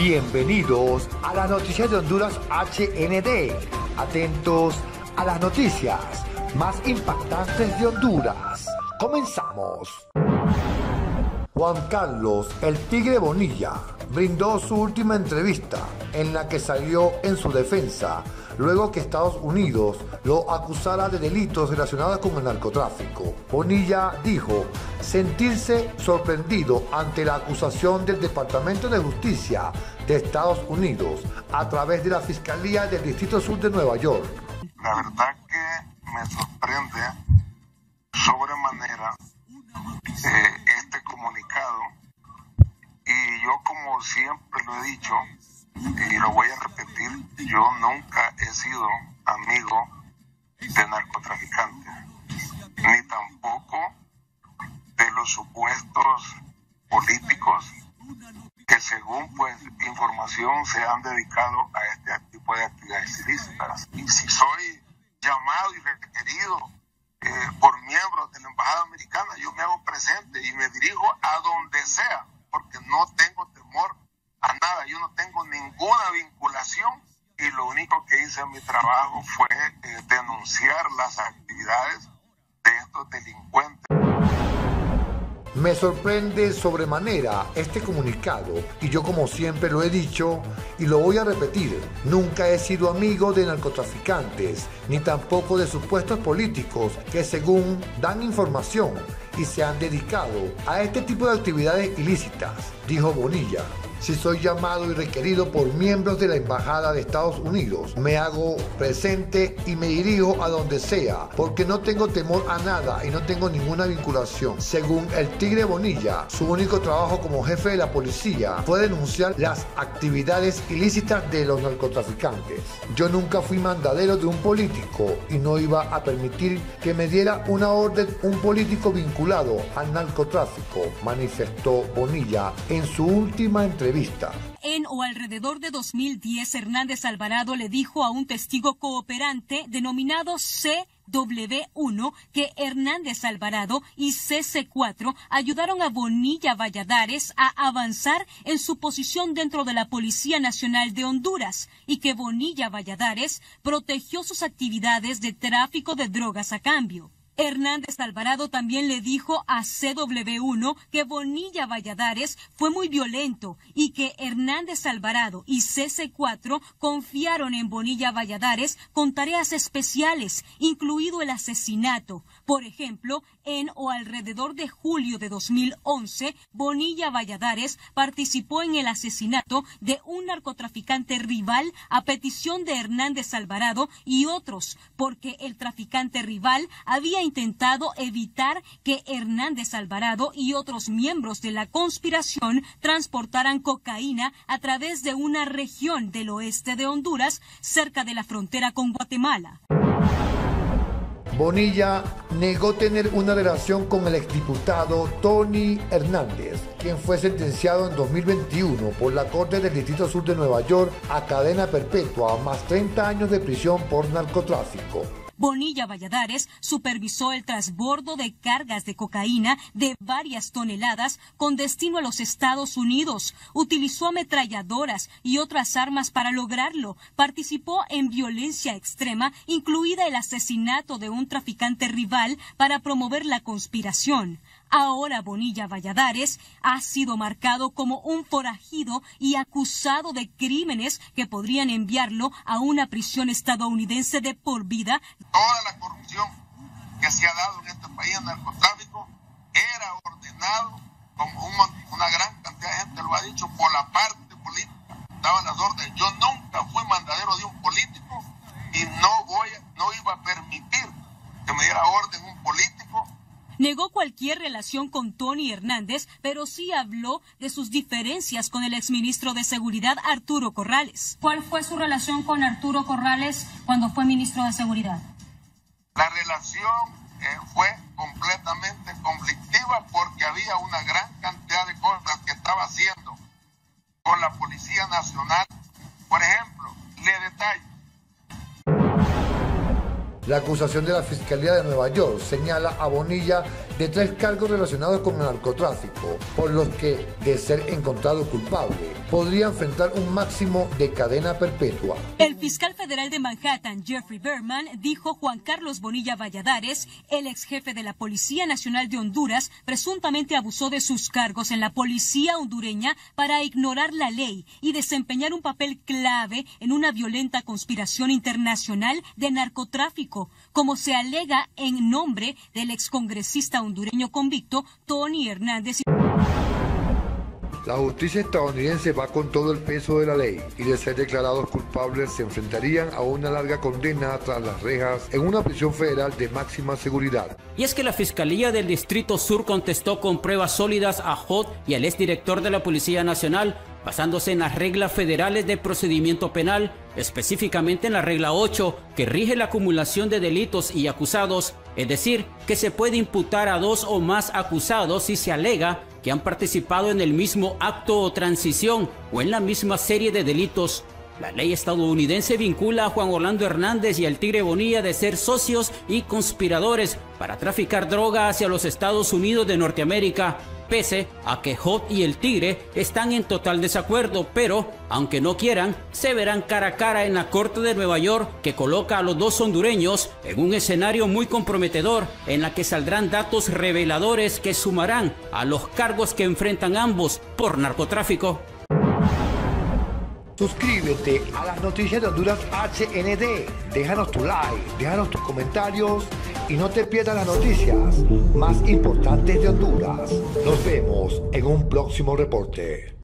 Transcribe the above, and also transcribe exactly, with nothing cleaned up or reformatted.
Bienvenidos a las noticias de Honduras H N D. Atentos a las noticias más impactantes de Honduras. Comenzamos. Juan Carlos El Tigre Bonilla brindó su última entrevista en la que salió en su defensa luego que Estados Unidos lo acusara de delitos relacionados con el narcotráfico. Bonilla dijo sentirse sorprendido ante la acusación del Departamento de Justicia de Estados Unidos a través de la Fiscalía del Distrito Sur de Nueva York. La verdad que me sorprende sobremanera eh, este comunicado, y yo, como siempre lo he dicho y lo voy a repetir, yo nunca he sido amigo de narcotraficantes, ni tampoco de los supuestos políticos que, según pues información, se han dedicado a este tipo de actividades ilícitas. Y si soy llamado y requerido eh, por miembros de la Embajada Americana, yo me hago presente y me dirijo a donde sea, porque no tengo temor a nada, yo no tengo ninguna vinculación, y lo único que hice en mi trabajo fue eh, denunciar las actividades de estos delincuentes. Me sorprende sobremanera este comunicado, y yo, como siempre lo he dicho y lo voy a repetir, nunca he sido amigo de narcotraficantes ni tampoco de supuestos políticos que, según dan información, y se han dedicado a este tipo de actividades ilícitas, dijo Bonilla. Si soy llamado y requerido por miembros de la Embajada de Estados Unidos, me hago presente y me dirijo a donde sea, porque no tengo temor a nada y no tengo ninguna vinculación. Según el Tigre Bonilla, su único trabajo como jefe de la policía fue denunciar las actividades ilícitas de los narcotraficantes. Yo nunca fui mandadero de un político y no iba a permitir que me diera una orden un político vinculado al narcotráfico, manifestó Bonilla en su última entrevista. En o alrededor de dos mil diez, Hernández Alvarado le dijo a un testigo cooperante denominado C W uno que Hernández Alvarado y C C cuatro ayudaron a Bonilla Valladares a avanzar en su posición dentro de la Policía Nacional de Honduras, y que Bonilla Valladares protegió sus actividades de tráfico de drogas a cambio. Hernández Alvarado también le dijo a C W uno que Bonilla Valladares fue muy violento y que Hernández Alvarado y C C cuatro confiaron en Bonilla Valladares con tareas especiales, incluido el asesinato. Por ejemplo, en o alrededor de julio de dos mil once, Bonilla Valladares participó en el asesinato de un narcotraficante rival a petición de Hernández Alvarado y otros, porque el traficante rival había intentado evitar que Hernández Alvarado y otros miembros de la conspiración transportaran cocaína a través de una región del oeste de Honduras, cerca de la frontera con Guatemala. Bonilla negó tener una relación con el exdiputado Tony Hernández, quien fue sentenciado en dos mil veintiuno por la Corte del Distrito Sur de Nueva York a cadena perpetua más treinta años de prisión por narcotráfico. Bonilla Valladares supervisó el transbordo de cargas de cocaína de varias toneladas con destino a los Estados Unidos. Utilizó ametralladoras y otras armas para lograrlo. Participó en violencia extrema, incluida el asesinato de un traficante rival, para promover la conspiración. Ahora Bonilla Valladares ha sido marcado como un forajido y acusado de crímenes que podrían enviarlo a una prisión estadounidense de por vida. Toda la corrupción que se ha dado en este país en narcotráfico era ordenado, como un, una gran cantidad de gente lo ha dicho, por la parte política. Daban las órdenes. Yo nunca fui mandadero de un político y no voy, no iba a permitir que me diera orden un político. Negó cualquier relación con Tony Hernández, pero sí habló de sus diferencias con el exministro de Seguridad, Arturo Corrales. ¿Cuál fue su relación con Arturo Corrales cuando fue ministro de Seguridad? La relación eh, fue completamente conflictiva porque había una gran cantidad de cosas que estaba haciendo con la Policía Nacional. Por ejemplo, le detallo. La acusación de la Fiscalía de Nueva York señala a Bonilla de tres cargos relacionados con el narcotráfico, por los que, de ser encontrado culpable, podría enfrentar un máximo de cadena perpetua. El fiscal federal de Manhattan, Jeffrey Berman, dijo Juan Carlos Bonilla Valladares, el ex jefe de la Policía Nacional de Honduras, presuntamente abusó de sus cargos en la policía hondureña para ignorar la ley y desempeñar un papel clave en una violenta conspiración internacional de narcotráfico, como se alega en nombre del excongresista hondureño convicto Tony Hernández. La justicia estadounidense va con todo el peso de la ley y de ser declarados culpables se enfrentarían a una larga condena tras las rejas en una prisión federal de máxima seguridad. Y es que la Fiscalía del Distrito Sur contestó con pruebas sólidas a Holt y al exdirector de la Policía Nacional, basándose en las reglas federales de procedimiento penal, específicamente en la regla ocho, que rige la acumulación de delitos y acusados, es decir, que se puede imputar a dos o más acusados si se alega que han participado en el mismo acto o transición o en la misma serie de delitos. La ley estadounidense vincula a Juan Orlando Hernández y al Tigre Bonilla de ser socios y conspiradores para traficar droga hacia los Estados Unidos de Norteamérica, pese a que Holt y el Tigre están en total desacuerdo, pero, aunque no quieran, se verán cara a cara en la Corte de Nueva York, que coloca a los dos hondureños en un escenario muy comprometedor, en la que saldrán datos reveladores que sumarán a los cargos que enfrentan ambos por narcotráfico. Suscríbete a las noticias de Honduras H N D, déjanos tu like, déjanos tus comentarios y no te pierdas las noticias más importantes de Honduras. Nos vemos en un próximo reporte.